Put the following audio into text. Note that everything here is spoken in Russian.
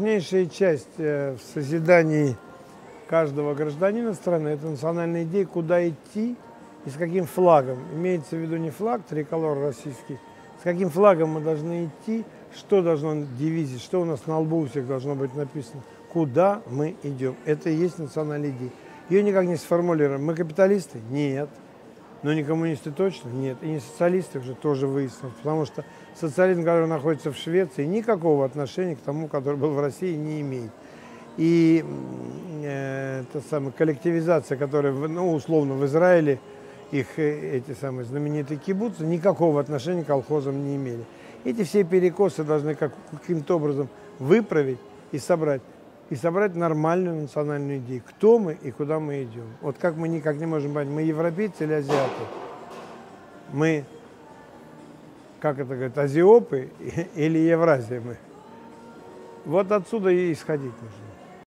Важнейшая часть в созидании каждого гражданина страны – это национальная идея, куда идти и с каким флагом. Имеется в виду не флаг триколор российский, с каким флагом мы должны идти, что должно девизить, что у нас на лбу у всех должно быть написано, куда мы идем. Это и есть национальная идея. Ее никак не сформулируем. Мы капиталисты? Нет. Но не коммунисты точно? Нет. И не социалисты уже тоже выяснилось. Потому что социализм, который находится в Швеции, никакого отношения к тому, который был в России, не имеет. И та самая коллективизация, которая, ну, условно, в Израиле, их эти самые знаменитые кибуцы, никакого отношения к колхозам не имели. Эти все перекосы должны каким-то образом выправить и собрать нормальную национальную идею. Кто мы и куда мы идем. Вот как мы никак не можем понять, мы европейцы или азиаты? Мы, как это говорят, азиопы или Евразия мы? Вот отсюда и исходить нужно.